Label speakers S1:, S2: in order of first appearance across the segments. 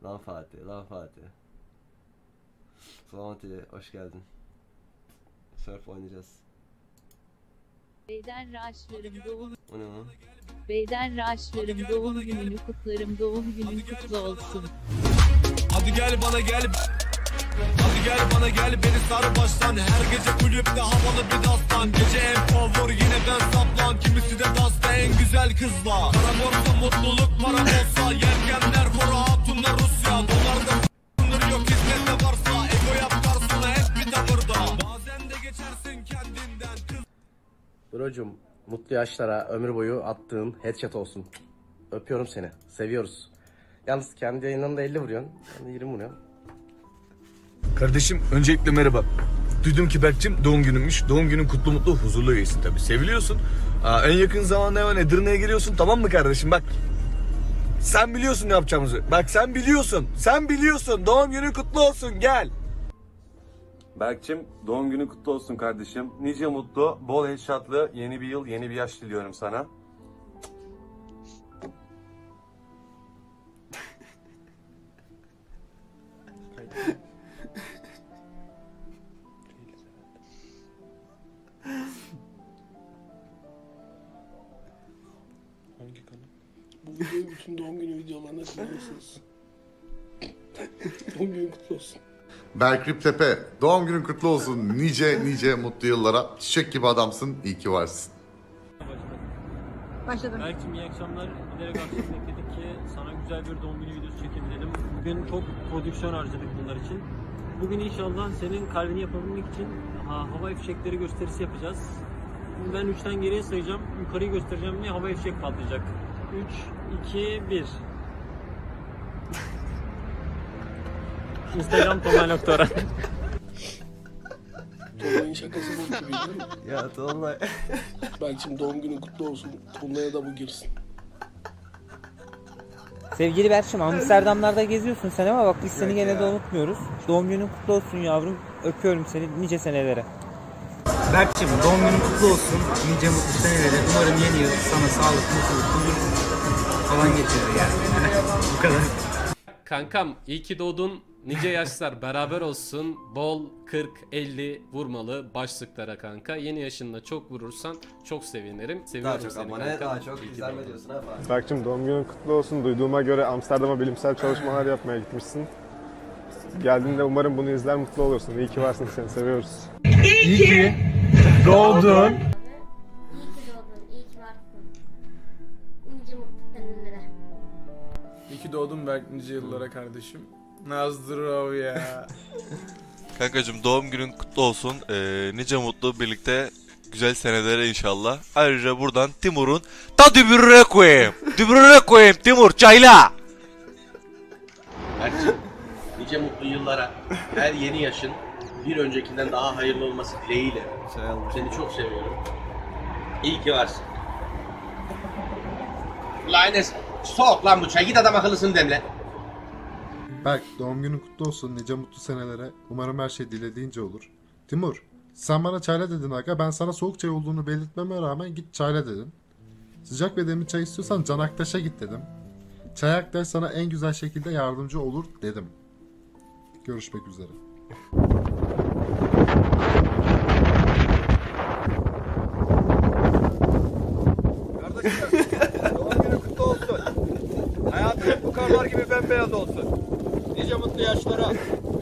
S1: Lan Fatih, lan Fatih. Salamat hoş geldin. Surf oynayacağız.
S2: Beyden Raşlarım doğum.
S1: O ne lan?
S2: Beyden Raşlarım doğum gününü kutlarım, doğum günün kutlu olsun.
S3: Hadi gel bana gel. Hadi gel bana gel, beni sar baştan. Her gece kulüpte havalı bir dastan. Gece en power yine ben saplan. Kimisi de dasta en güzel kızla. Para borsa mutluluk, para olsa yelkenler vura hatunlar Rusya. Dolarda sınır yok, hizmette varsa ego yap karşısına hep bir tavırda. Bazen de geçersin kendinden kız.
S1: Brocum, mutlu yaşlara ömür boyu attığın headshot olsun. Öpüyorum seni. Seviyoruz. Yalnız kendi yayınlarında 50 vuruyorsun. Ben de 20 vuruyorum.
S4: Kardeşim öncelikle merhaba. Duydum ki Berk'cim doğum gününmüş. Doğum günün kutlu mutlu huzurlu geçsin tabii. Seviliyorsun. En yakın zamanda hemen Edirne'ye geliyorsun, tamam mı kardeşim? Bak sen biliyorsun ne yapacağımızı. Bak sen biliyorsun. Sen biliyorsun. Doğum günün kutlu olsun, gel.
S5: Berk'cim doğum günün kutlu olsun kardeşim. Nice mutlu, bol headshotlı yeni bir yıl, yeni bir yaş diliyorum sana.
S6: Hangi kanal? Bu videoyu bütün doğum günü videolarına kullanırsınız. Doğum günün kutlu olsun.
S7: Berk Riptepe, doğum günün kutlu olsun. Nice mutlu yıllara. Çiçek gibi adamsın. İyi ki varsın.
S8: Başladım.
S9: Berk'cim iyi akşamlar. Giderek akşam bekledik ki sana güzel bir doğum günü videosu çekebilelim. Bugün çok prodüksiyon harcadık bunlar için. Bugün inşallah senin kalbini yapabilmek için hava fişekleri gösterisi yapacağız. Ben 3'ten geriye sayacağım. Yukarıyı göstereceğim ve hava fişek patlayacak. 3, 2, 1. Instagram Tomay.Orhan.
S6: Tolunay'ın şakası bu gibi değil mi?
S1: Ya Tolunay.
S6: Belki doğum günün kutlu olsun. Tolunay'a da bu girsin.
S10: Sevgili Berk'cim, Amsterdam'larda geziyorsun sen ama bak biz seni gene de
S1: ya.
S10: unutmuyoruz. Doğum günün kutlu olsun yavrum. Öpüyorum seni nice senelere.
S11: Berk'cim doğum günün kutlu olsun. Nice mutlu senelere. Umarım yeni yıl sana sağlık, mutluluk, huzur falan getirir yani. Bu kadar.
S12: Kankam iyi ki doğdun. Nice yaşlar beraber olsun. Bol 40-50 vurmalı başlıklara kanka. Yeni yaşında çok vurursan çok sevinirim. Seviyorum
S1: Daha çok
S12: seni
S1: abone,
S12: kanka.
S1: daha çok izlenme diyorsun ha Fatih.
S13: Berk'cim doğum günün kutlu olsun. Duyduğuma göre Amsterdam'a bilimsel çalışmalar yapmaya gitmişsin. Geldiğinde umarım bunu izler, mutlu olursun. İyi ki varsın, seni seviyoruz.
S11: İyi ki doğdun.
S8: İyi ki doğdun, iyi ki varsın. Nice mutlu senelere.
S14: İyi ki doğdun Berk, nice yıllara kardeşim. Nazdırov ya.
S15: Kankacığım doğum günün kutlu olsun. Nice mutlu birlikte güzel senelere inşallah. Ayrıca buradan Timur'un ta dübürüne koyayım. Dübürüne koyayım Timur çayla.
S16: Berk'cim nice mutlu yıllara, her yeni yaşın bir öncekinden daha hayırlı olması dileğiyle. Seni çok seviyorum. İyi ki varsın. Ulan Enes, soğuk lan bu çay. Git adam akıllısını demle.
S17: Berk doğum günün kutlu olsun. Nice mutlu senelere. Umarım her şey dilediğince olur. Timur, sen bana çayla dedin aga. Ben sana soğuk çay olduğunu belirtmeme rağmen git çayla dedin. Sıcak ve demli çay istiyorsan Can Aktaş'a git dedim. Çay Aktaş sana en güzel şekilde yardımcı olur dedim. Görüşmek üzere.
S4: Kardeşim doğum günün kutlu olsun. Hayatın hep bu karlar gibi bembeyaz olsun. Nice mutlu yaşlara.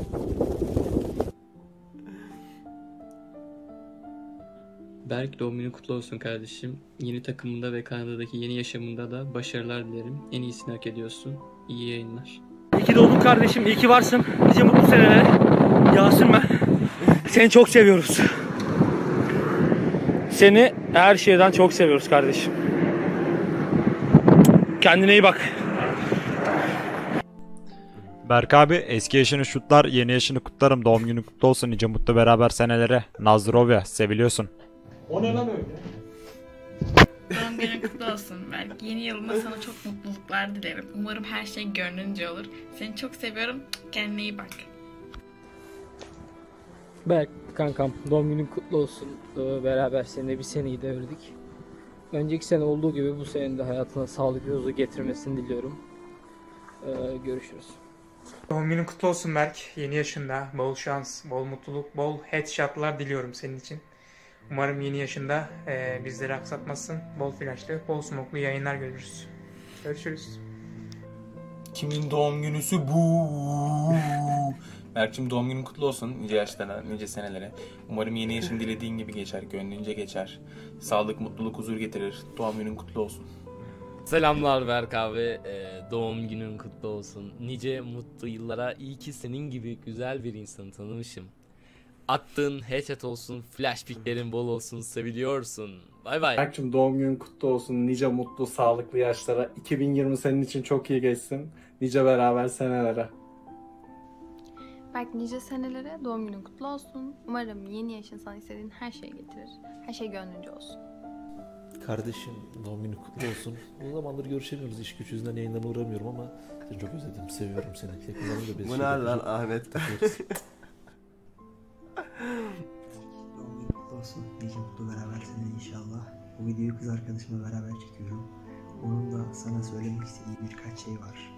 S18: Berk doğum günün kutlu olsun kardeşim. Yeni takımında ve Kanada'daki yeni yaşamında da başarılar dilerim. En iyisini hak ediyorsun. İyi yayınlar.
S9: İyi ki doğdun kardeşim. İyi ki varsın. Nice mutlu seneler. Yasin ben. Seni çok seviyoruz. Seni her şeyden çok seviyoruz kardeşim. Kendine iyi bak.
S19: Berk abi eski yaşını şutlar, yeni yaşını kutlarım. Doğum günün kutlu olsun. Nice mutlu beraber senelere. Nazdrovya seviliyorsun.
S14: O ne lan öyle?
S20: Doğum günün kutlu olsun Berk. Yeni yılında sana çok mutluluklar dilerim. Umarım her şey gönlünce olur. Seni çok seviyorum. Kendine iyi bak.
S10: Berk kankam doğum günün kutlu olsun. Beraber seninle bir seneyi devirdik. Önceki sene olduğu gibi bu sene de hayatına sağlık ve huzur getirmesini diliyorum. Görüşürüz. Doğum günün kutlu olsun Berk. Yeni yaşında bol şans, bol mutluluk, bol headshotlar diliyorum senin için. Umarım yeni yaşında bizleri aksatmazsın. Bol flaşlı, bol smoklu yayınlar görürüz. Görüşürüz.
S11: Kimin doğum günüsü bu? Berk'cim doğum günün kutlu olsun. Nice yaşlara, nice senelere. Umarım yeni yaşın dilediğin gibi geçer, gönlünce geçer. Sağlık, mutluluk, huzur getirir. Doğum günün kutlu olsun.
S21: Selamlar Berk abi. Doğum günün kutlu olsun. Nice mutlu yıllara. İyi ki senin gibi güzel bir insanı tanımışım. Attığın headshot olsun, flash picklerin bol olsun, seviliyorsun. Bay bay.
S22: Berk'cim doğum günün kutlu olsun. Nice mutlu, sağlıklı yaşlara. 2020 senin için çok iyi geçsin. Nice beraber senelere.
S23: Berk nice senelere, doğum günün kutlu olsun. Umarım yeni yaşın sana istediğin her şeyi getirir. Her şey gönlünce olsun.
S24: Kardeşim doğum günün kutlu olsun. O zamandır görüşemiyoruz. İş güç yüzünden yayından uğramıyorum ama seni çok özledim. Seviyorum seni.
S1: Bu ne lan Ahmet?
S25: Doğum günün kutlu olsun. Nice mutlu beraber seninle inşallah. Bu videoyu kız arkadaşımla beraber çekiyorum. Onun da sana söylemek istediği birkaç şey var.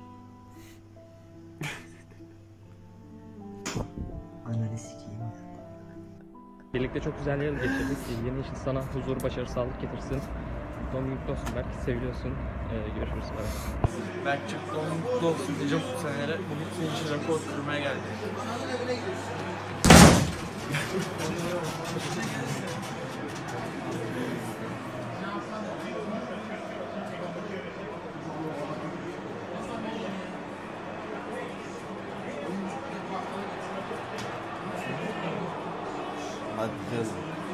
S25: Ananı sikeyim ya.
S10: Birlikte çok güzel yıl geçirdik. Yeni yaşın sana huzur, başarı, sağlık getirsin. Doğum günün kutlu olsun Berk. Seviliyorsun. Görüşürüz.
S14: Berk'cim doğum günün kutlu olsun. Nice mutlu senelere. Bugün senin için rekor kırmaya geldim.
S1: Hadi kız.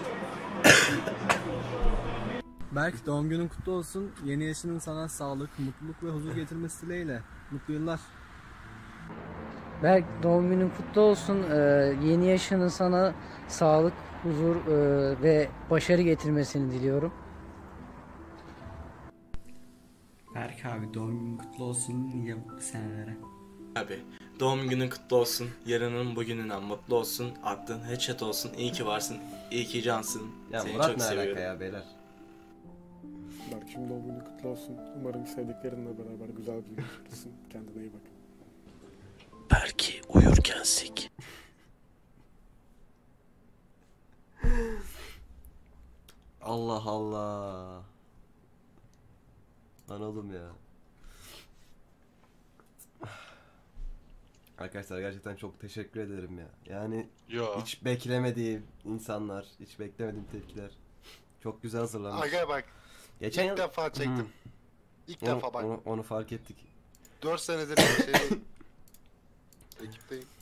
S26: Berk doğum günün kutlu olsun. Yeni yaşının sana sağlık, mutluluk ve huzur getirmesi dileğiyle. Mutlu yıllar.
S10: Berk doğum günün kutlu olsun. Yeni yaşının sana sağlık, huzur ve başarı getirmesini diliyorum.
S25: Berk abi doğum günün kutlu olsun. Nice mutlu senelere.
S27: Abi doğum günün kutlu olsun. Yarının bugününden mutlu olsun. Aklın headshot olsun. İyi ki varsın. İyi ki cansın.
S1: Ya
S27: Seni
S1: Murat
S27: çok
S1: ne
S27: seviyorum.
S1: alaka ya beyler?
S13: Berk'cim doğum günün kutlu olsun. Umarım sevdiklerinle beraber güzel bir gün geçirirsin. Kendine iyi bak.
S16: Berk'i uyurken sik.
S1: Allah Allah. Lan oğlum ya. Arkadaşlar gerçekten çok teşekkür ederim ya. Yani hiç beklemediğim insanlar, hiç beklemediğim tepkiler. Çok güzel hazırlanmış.
S17: Aga bak.
S1: Geçen
S17: ilk
S1: yıl
S17: defa çektim. İlk defa bak.
S1: Onu fark ettik.
S17: 4 senedir ekipteyim.